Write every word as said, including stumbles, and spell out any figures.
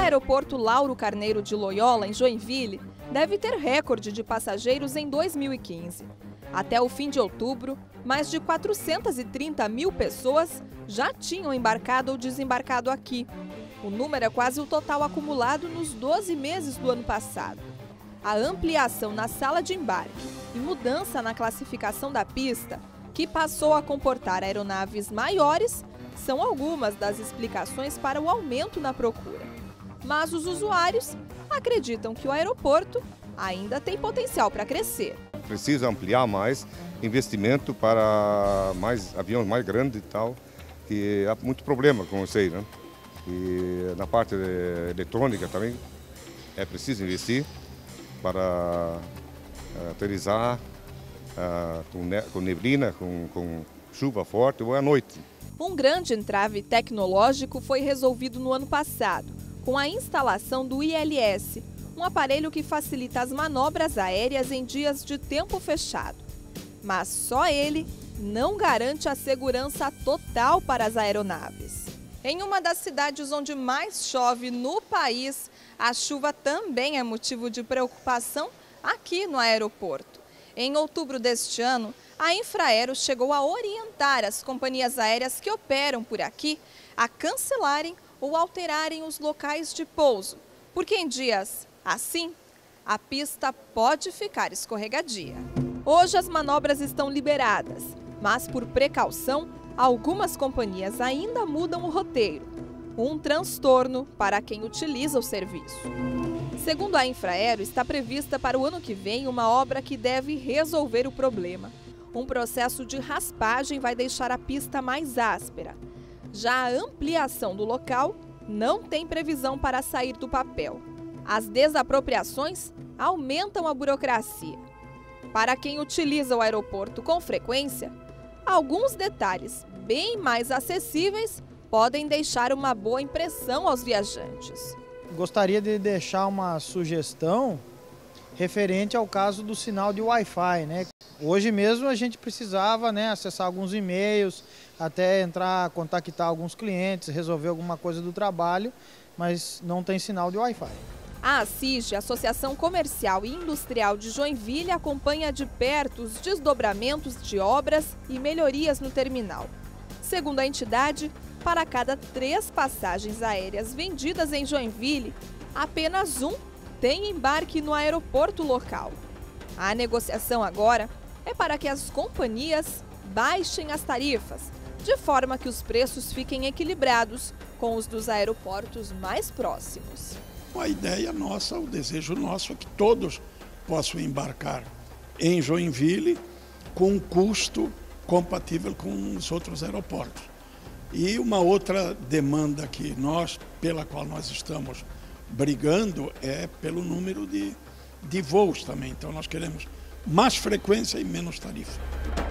aeroporto Lauro Carneiro de Loyola, em Joinville, deve ter recorde de passageiros em dois mil e quinze. Até o fim de outubro, mais de quatrocentas e trinta mil pessoas já tinham embarcado ou desembarcado aqui. O número é quase o total acumulado nos doze meses do ano passado. A ampliação na sala de embarque e mudança na classificação da pista, que passou a comportar aeronaves maiores, são algumas das explicações para o aumento na procura. Mas os usuários acreditam que o aeroporto ainda tem potencial para crescer. Precisa ampliar mais investimento para mais aviões mais grandes e tal, que há muito problema com isso aí, né? E na parte eletrônica também é preciso investir para uh, aterrissar uh, com, ne com neblina, com, com chuva forte ou à noite. Um grande entrave tecnológico foi resolvido no ano passado, com a instalação do I L S, um aparelho que facilita as manobras aéreas em dias de tempo fechado. Mas só ele não garante a segurança total para as aeronaves. Em uma das cidades onde mais chove no país, a chuva também é motivo de preocupação aqui no aeroporto. Em outubro deste ano, a Infraero chegou a orientar as companhias aéreas que operam por aqui a cancelarem ou alterarem os locais de pouso, porque em dias assim, a pista pode ficar escorregadia. Hoje as manobras estão liberadas, mas por precaução, algumas companhias ainda mudam o roteiro. Um transtorno para quem utiliza o serviço. Segundo a Infraero, está prevista para o ano que vem uma obra que deve resolver o problema. Um processo de raspagem vai deixar a pista mais áspera. Já a ampliação do local não tem previsão para sair do papel. As desapropriações aumentam a burocracia. Para quem utiliza o aeroporto com frequência, alguns detalhes bem mais acessíveis podem deixar uma boa impressão aos viajantes. Gostaria de deixar uma sugestão referente ao caso do sinal de Wi-Fi, né? Hoje mesmo a gente precisava, né, acessar alguns e-mails, até entrar, contactar alguns clientes, resolver alguma coisa do trabalho, mas não tem sinal de Wi-Fi. A ACIG, Associação Comercial e Industrial de Joinville, acompanha de perto os desdobramentos de obras e melhorias no terminal. Segundo a entidade, para cada três passagens aéreas vendidas em Joinville, apenas um tem embarque no aeroporto local. A negociação agora é para que as companhias baixem as tarifas, de forma que os preços fiquem equilibrados com os dos aeroportos mais próximos. A ideia nossa, o desejo nosso é que todos possam embarcar em Joinville com um custo compatível com os outros aeroportos. E uma outra demanda que nós, pela qual nós estamos brigando é pelo número de, de voos também. Então nós queremos mais frequência e menos tarifa.